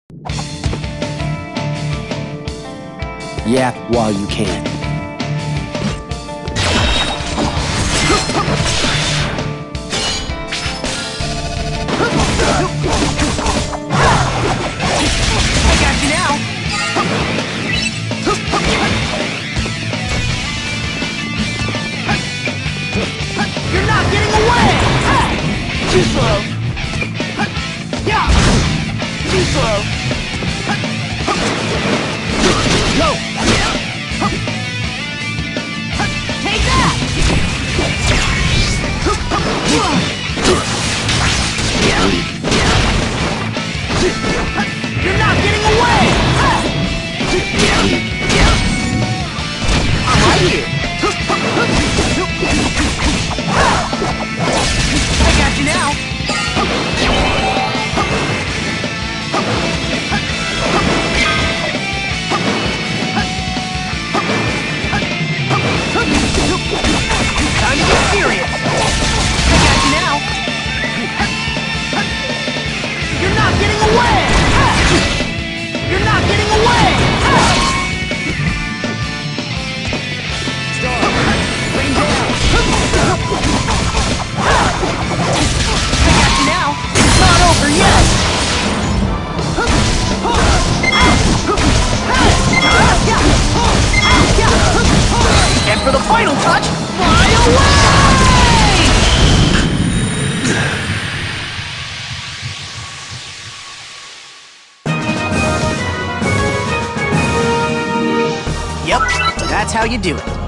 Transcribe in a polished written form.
Yap while you can. I got you now. You're not getting away! Too slow. Yeah! Too slow. Go! Take that! You're not getting away! I'm right here! I got you now! Time to get serious! I got you now! You're not getting away! You're not getting away! Rain down! I got you now! It's not over yet! And for the final touch, fly away! Yep, that's how you do it.